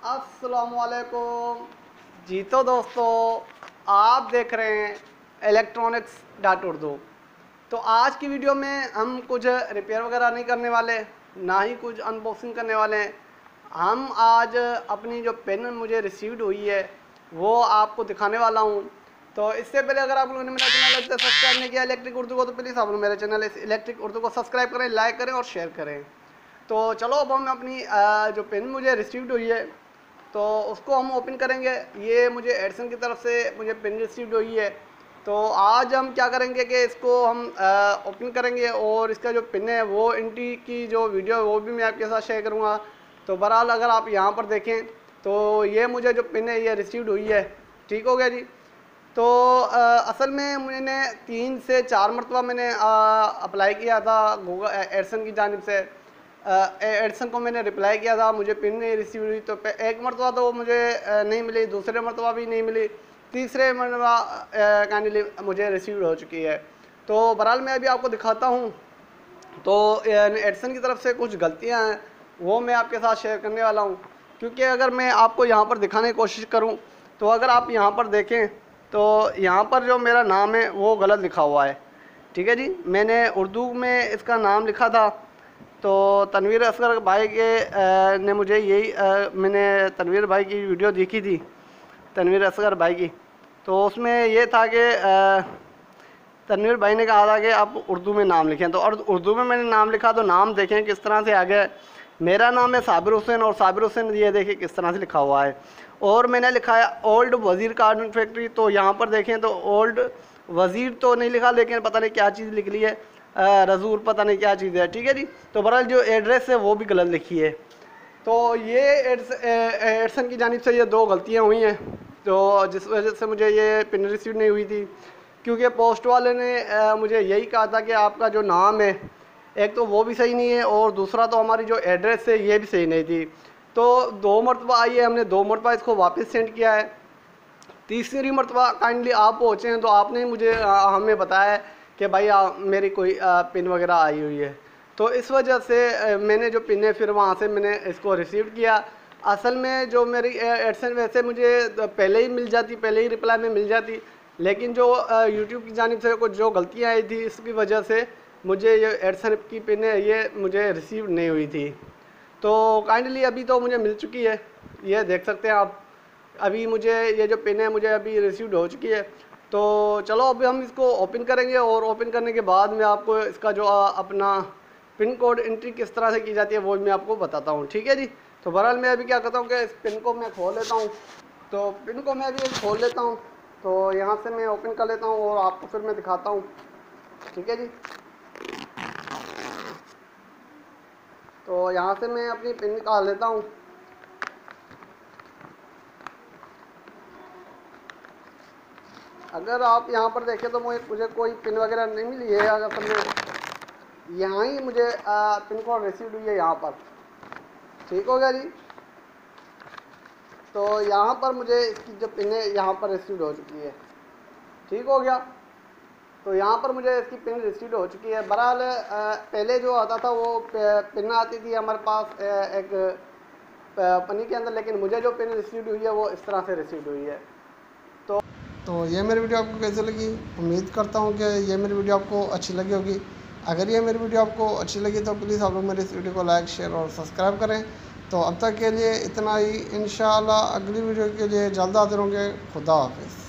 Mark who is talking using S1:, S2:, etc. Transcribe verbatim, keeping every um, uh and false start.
S1: अस्सलामुअलैकुम जी। तो दोस्तों, आप देख रहे हैं इलेक्ट्रॉनिक्स डॉट उर्दू। तो आज की वीडियो में हम कुछ रिपेयर वगैरह नहीं करने वाले, ना ही कुछ अनबॉक्सिंग करने वाले हैं। हम आज अपनी जो पेन मुझे रिसीव्ड हुई है वो आपको दिखाने वाला हूँ। तो इससे पहले अगर आप लोगों ने मेरा चैनल अभी तक सब्सक्राइब नहीं किया इलेक्ट्रिक उर्दू को, तो प्लीज़ आप लोग मेरे चैनल इलेक्ट्रिक उर्दू को सब्सक्राइब करें, लाइक करें और शेयर करें। तो चलो, अब हम अपनी जो पेन मुझे रिसीव्ड हुई है तो उसको हम ओपन करेंगे। ये मुझे एडिसन की तरफ से मुझे पेन रिसीव्ड हुई है। तो आज हम क्या करेंगे कि इसको हम ओपन करेंगे और इसका जो पिन है वो इंटी की जो वीडियो है वो भी मैं आपके साथ शेयर करूँगा। तो बहरहाल अगर आप यहाँ पर देखें तो ये मुझे जो पिन है ये रिसीव्ड हुई है। ठीक हो गया जी। तो आ, असल में मैंने तीन से चार मरतबा मैंने अप्लाई किया था गूगल एडिसन की जानिब से। एडिसन को मैंने रिप्लाई किया था, मुझे पिन नहीं रिसीव हुई। तो एक मरतबा तो मुझे नहीं मिली, दूसरे मरतबा भी नहीं मिली, तीसरे मरतबा काइंडली मुझे रिसीव हो चुकी है। तो बहरहाल मैं अभी आपको दिखाता हूँ। तो एडिसन की तरफ से कुछ गलतियाँ हैं वो मैं आपके साथ शेयर करने वाला हूँ। क्योंकि अगर मैं आपको यहाँ पर दिखाने की कोशिश करूँ तो अगर आप यहाँ पर देखें तो यहाँ पर जो मेरा नाम है वो गलत लिखा हुआ है। ठीक है जी। मैंने उर्दू में इसका नाम लिखा था, तो तनवीर असगर भाई के आ, ने मुझे यही आ, मैंने तनवीर भाई की वीडियो देखी थी, तनवीर असगर भाई की। तो उसमें ये था कि तनवीर भाई ने कहा था कि आप उर्दू में नाम लिखें। तो और उर्दू में मैंने नाम लिखा तो नाम देखें किस तरह से आ गया। मेरा नाम है साबिर हुसैन और साबिर हुसैन ये देखिए किस तरह से लिखा हुआ है। और मैंने लिखा है ओल्ड वज़ीर कार्टून फैक्ट्री। तो यहाँ पर देखें तो ओल्ड वज़ीर तो नहीं लिखा, लेकिन पता नहीं क्या चीज़ लिख ली है, रजूल पता नहीं क्या चीज़ है। ठीक है जी। तो बहरहाल जो एड्रेस है वो भी गलत लिखी है। तो ये एडिसन की जानिब से ये दो गलतियाँ हुई हैं, तो जिस वजह से मुझे ये पिन रिसीव नहीं हुई थी। क्योंकि पोस्ट वाले ने मुझे यही कहा था कि आपका जो नाम है एक तो वो भी सही नहीं है और दूसरा तो हमारी जो एड्रेस है ये भी सही नहीं थी। तो दो मरतबा आई है, हमने दो मरतबा इसको वापस सेंड किया है। तीसरी मरतबा काइंडली आप पहुँचे हैं तो आपने मुझे हमें बताया कि भाई आ, मेरी कोई आ, पिन वगैरह आई हुई है। तो इस वजह से आ, मैंने जो पिन है फिर वहाँ से मैंने इसको रिसीव किया। असल में जो मेरी एडिसन वैसे मुझे पहले ही मिल जाती, पहले ही रिप्लाई में मिल जाती, लेकिन जो यूट्यूब की जानिब से कुछ जो गलतियाँ आई थी इसकी वजह से मुझे ये एडिसन की पिन है ये मुझे रिसीव नहीं हुई थी। तो काइंडली अभी तो मुझे मिल चुकी है, ये देख सकते हैं आप। अभी मुझे ये जो पिन है मुझे अभी रिसीव्ड हो चुकी है। तो चलो अभी हम इसको ओपन करेंगे और ओपन करने के बाद मैं आपको इसका जो अपना पिन कोड एंट्री किस तरह से की जाती है वो मैं आपको बताता हूँ। ठीक है जी। तो बहरहाल मैं अभी क्या करता हूँ कि इस पिन को मैं खोल लेता हूँ। तो पिन को मैं अभी खोल लेता हूँ। तो यहाँ से मैं ओपन कर लेता हूँ और आपको फिर मैं दिखाता हूँ। ठीक है जी। तो यहाँ से मैं अपनी पिन निकाल लेता हूँ। अगर आप यहाँ पर देखें तो मुझे मुझे कोई पिन वगैरह नहीं मिली है। अगर समझे यहाँ ही मुझे पिन कोड रिसीव हुई है यहाँ पर। ठीक हो गया जी। तो यहाँ पर मुझे इसकी जो पिन है यहाँ पर रिसीव हो चुकी है। ठीक हो गया। तो यहाँ पर मुझे इसकी पिन रिसीव हो चुकी है। बहरहाल पहले जो आता था वो पिन आती थी हमारे पास एक पन्नी के अंदर, लेकिन मुझे जो पिन रिसीव हुई है वो इस तरह से रिसीव हुई है। तो तो ये मेरी वीडियो आपको कैसे लगी? उम्मीद करता हूँ कि ये मेरी वीडियो आपको अच्छी लगी होगी। अगर ये मेरी वीडियो आपको अच्छी लगी तो प्लीज़ आप लोग मेरे इस वीडियो को लाइक, शेयर और सब्सक्राइब करें। तो अब तक के लिए इतना ही। इंशाअल्लाह अगली वीडियो के लिए जल्द हाजिर होंगे। खुदा हाफिज़।